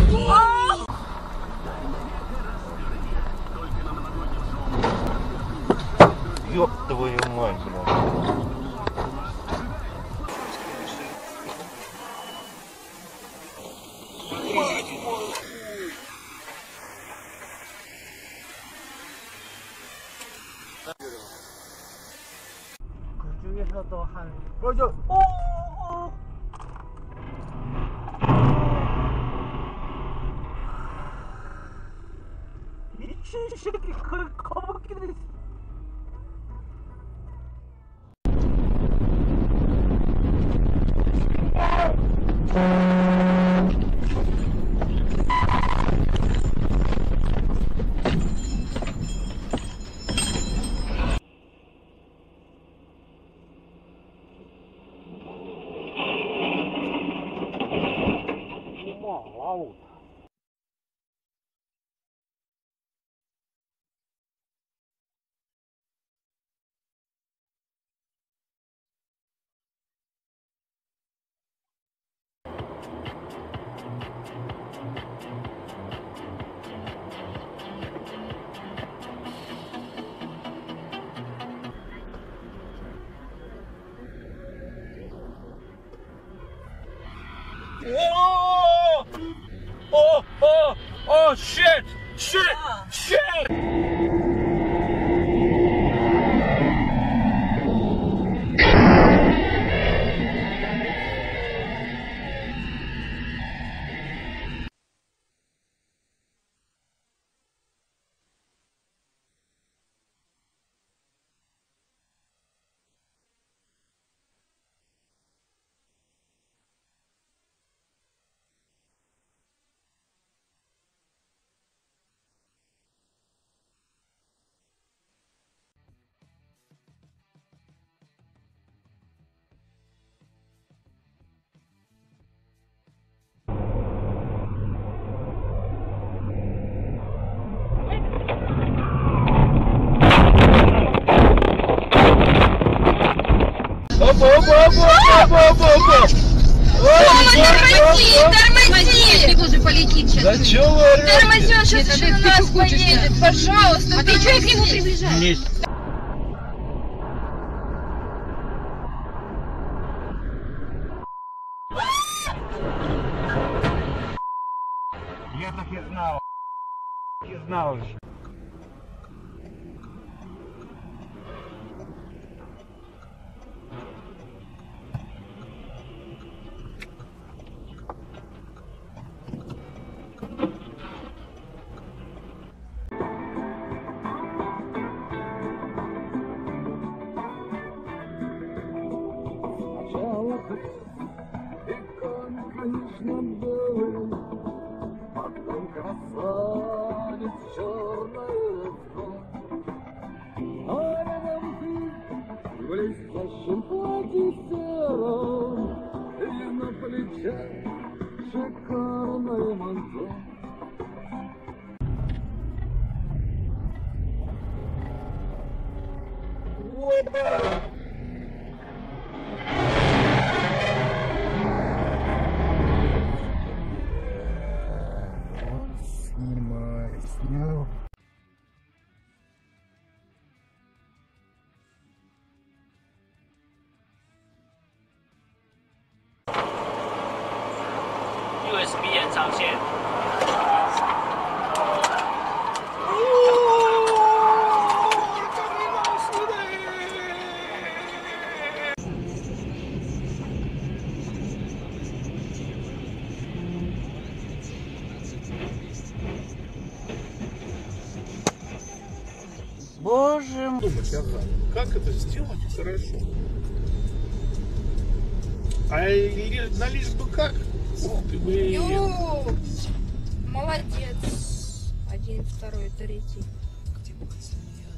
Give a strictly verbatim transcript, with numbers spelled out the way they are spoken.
Ёб твою мать, блядь. 그중에서도 한 그저 오 미친 새끼 그걸 거북이들 와우. Oh! Oh! Oh! Oh! Shit! Shit! Shit! Опа, опа, опа, опа, опа, опа! Тормози, тормози! Ты уже полетит сейчас. Да чё вы орёте? Тормози, он сейчас еще на нас поедет, пожалуйста. А ты чё к нему приближаешь? Я так и знал. И знал же. Конечно, был, потом красавец черная зло. А рядом ты в блестящем платье сером, и на плечах шикарное манто. Опа! Снимай, снял. U S B 延长线。 Боже мой. Думать, ага, как это сделать хорошо. А ли- на лишь бы как? Ух ты, блин. Ю, молодец. Один, второй, третий.